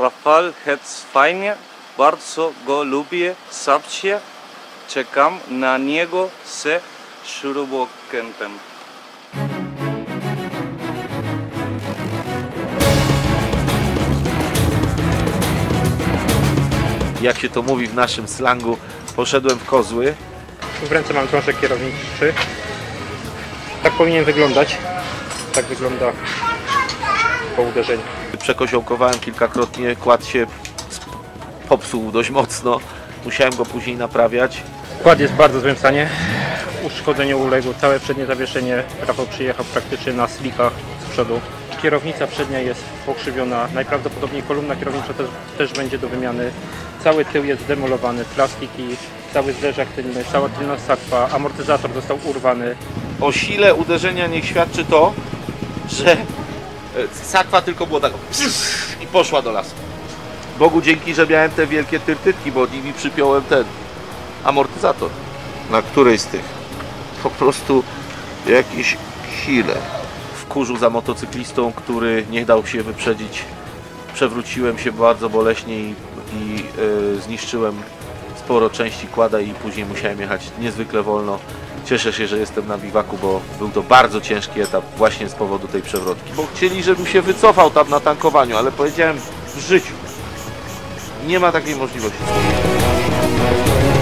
Rafał jest fajnie, bardzo go lubię, zawsze czekam na niego z śrubokrętem. Jak się to mówi w naszym slangu, poszedłem w kozły. W ręce mam krążek kierowniczy. Tak powinien wyglądać. Tak wygląda po uderzeniu. Przekoziołkowałem kilkakrotnie, kład się popsuł dość mocno. Musiałem go później naprawiać. Kład jest w bardzo złym stanie. Uszkodzeniu uległo całe przednie zawieszenie. Rafał przyjechał praktycznie na slikach z przodu. Kierownica przednia jest pokrzywiona. Najprawdopodobniej kolumna kierownicza też będzie do wymiany. Cały tył jest zdemolowany, plastiki, cały zderzak tylny, cała tylna sakwa, amortyzator został urwany. O sile uderzenia niech świadczy to, że sakwa tylko było tak i poszła do lasu. Bogu dzięki, że miałem te wielkie tyrtytki, bo nimi przypiąłem ten amortyzator. Na której z tych? Po prostu jakiś killer. W kurzu za motocyklistą, który nie dał się wyprzedzić, przewróciłem się bardzo boleśnie i zniszczyłem sporo części kłada i później musiałem jechać niezwykle wolno. Cieszę się, że jestem na biwaku, bo był to bardzo ciężki etap właśnie z powodu tej przewrotki. Bo chcieli, żebym się wycofał tam na tankowaniu, ale powiedziałem w życiu nie ma takiej możliwości.